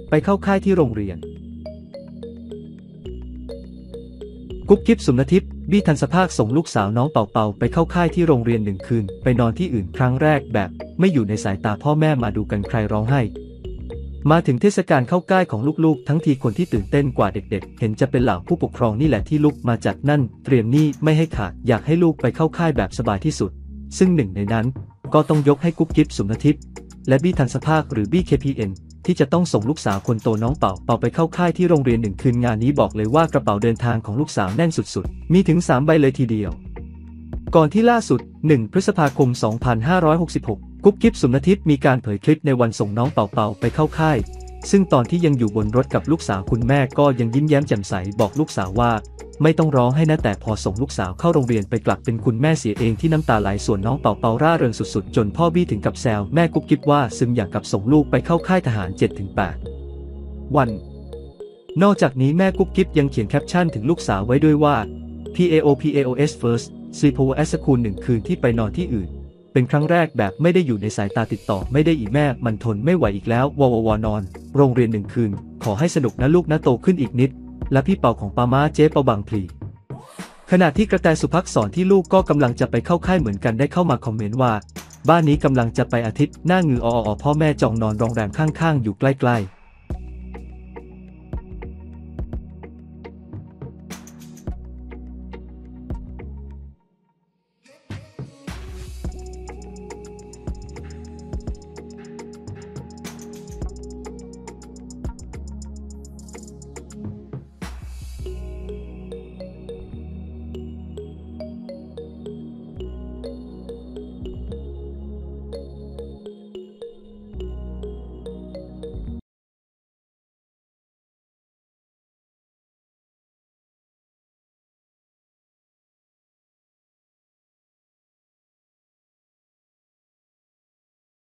ไปเข้าค่ายที่โรงเรียนกุ๊บกิ๊บสุนทิพย์บี้ทันสภาคส่งลูกสาวน้องเป่าเป่าไปเข้าค่ายที่โรงเรียน1 คืนไปนอนที่อื่นครั้งแรกแบบไม่อยู่ในสายตาพ่อแม่มาดูกันใครร้องไห้มาถึงเทศกาลเข้าค่ายของลูกๆทั้งทีคนที่ตื่นเต้นกว่าเด็กๆเห็นจะเป็นเหล่าผู้ปกครองนี่แหละที่ลุกมาจัดนั่นเตรียมนี่ไม่ให้ขาดอยากให้ลูกไปเข้าค่ายแบบสบายที่สุดซึ่งหนึ่งในนั้นก็ต้องยกให้กุ๊บกิ๊บสุนทิพย์และบี้ทันสภาคหรือ BKPN ที่จะต้องส่งลูกสาวคนโตน้องเป่าเป่าไปเข้าค่ายที่โรงเรียน1 คืนงานนี้บอกเลยว่ากระเป๋าเดินทางของลูกสาวแน่นสุดๆมีถึง3 ใบเลยทีเดียวก่อนที่ล่าสุด1 พฤษภาคม 2566กุ๊บกิ๊บสุนทิพย์มีการเผยคลิปในวันส่งน้องเป่าเป่าไปเข้าค่ายซึ่งตอนที่ยังอยู่บนรถกับลูกสาวคุณแม่ก็ยังยิ้มแย้มแจ่มใสบอกลูกสาวว่าไม่ต้องร้องให้นะแต่พอส่งลูกสาวเข้าโรงเรียนไปกลับเป็นคุณแม่เสียเองที่น้ำตาไหลส่วนน้องเป่าเป่าร่าเริงสุดๆจนพ่อบี้ถึงกับแซวแม่กุ๊บกิ๊บว่าซึมอย่างกับส่งลูกไปเข้าค่ายทหาร 7-8 วันนอกจากนี้แม่กุ๊บกิ๊บยังเขียนแคปชั่นถึงลูกสาวไว้ด้วยว่า PAOPAOS First Sleep Over at School 1 คืนที่ไปนอนที่อื่นเป็นครั้งแรกแบบไม่ได้อยู่ในสายตาติดต่อไม่ได้อีแม่มันทนไม่ไหวอีกแล้วนอนโรงเรียน1 คืนขอให้สนุกนะลูกนะโตขึ้นอีกนิดและพี่เปาของป้าม้าเจ๊เปาบางพลีขณะที่กระแตสุภักษรที่ลูกก็กำลังจะไปเข้าค่ายเหมือนกันได้เข้ามาคอมเมนต์ว่าบ้านนี้กำลังจะไปอาทิตย์หน้าเหงื่อพ่อแม่จองนอนโรงแรมข้างๆอยู่ใกล้ๆ